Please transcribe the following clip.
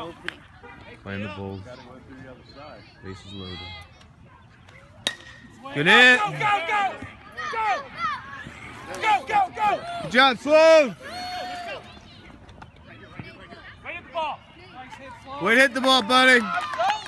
Playing the Bulls. Bases loaded. Good hit. Go, go, go! Go! Go, go, go! Good job, Sloan. Right at the ball. Way to hit the ball, buddy. Go!